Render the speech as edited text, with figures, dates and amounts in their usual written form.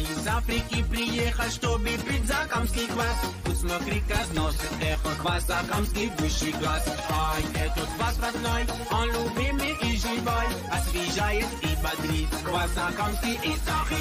из Африки приехал, чтобы пить закамский квас. Пусть смотри, разносит эхо квас, закамский высший класс. Ай, этот квас родной, он любимый и живой, освежает и бодрит. Квас закамский и сахар.